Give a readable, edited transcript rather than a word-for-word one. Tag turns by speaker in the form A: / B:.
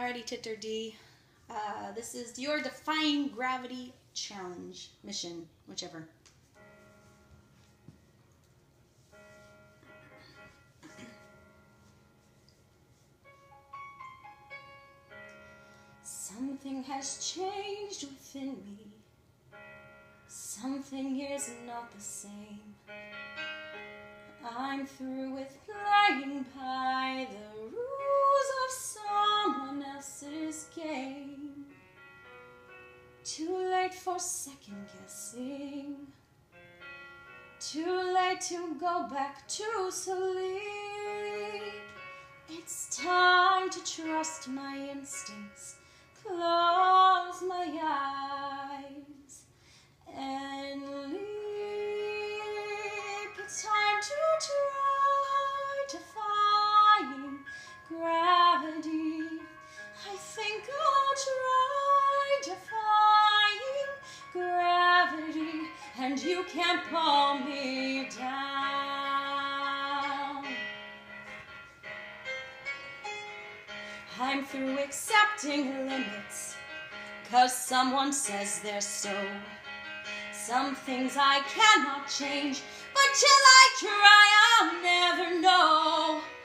A: Alrighty, Titter D. This is your Defying Gravity challenge, mission, whichever. Something has changed within me. Something is not the same. I'm through with playing by the rules of someone else's game. Too late for second guessing. Too late to go back to sleep. It's time to trust my instincts. Close my eyes and leap. It's time to try defying gravity. I think I'll try defying gravity, and you can't pull me down. I'm through accepting limits, 'cause someone says they're so. Some things I cannot change, but till I try, I'll never know.